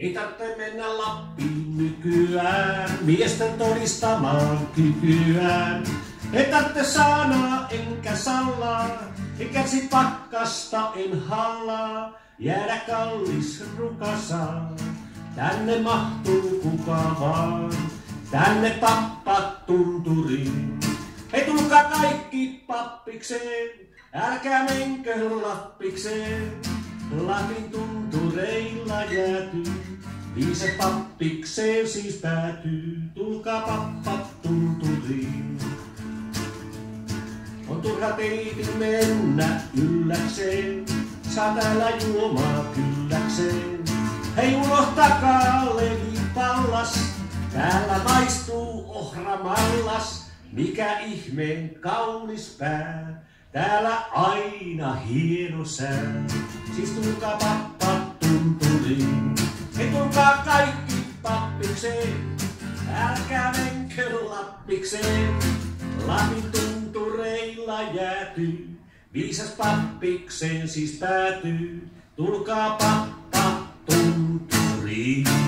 Ei tarvitse mennä Lappiin nykyään, miesten todistamaan kykyään. Ei tarvitse saanaa enkä sallaa, eikä sit pakkasta en hallaa. Jäädä kallis rukasaan, tänne mahtuu kuka vaan. Tänne pappat tunturiin, hei tulkaa kaikki pappikseen. Älkää menkö Lappikseen, Lapin tuntureilla jäätyy. Viisas pappikseen siis päätyy, tulkaa pappat tunturiin. On turha teiti mennä ylläkseen, saa täällä juomaa kylläkseen. Hei unohtakaa levipallas, täällä maistuu ohramallas. Mikä ihmeen kaunis pää, täällä aina hieno sää. Siis tulkaa pappat tunturiin, hei tulkaa kaikki pappikseen. Älkää menkö Lappikseen, Lapin tuntureilla jäätyy. Viisas pappikseen siis päätyy, tulkaa pappat tunturiin.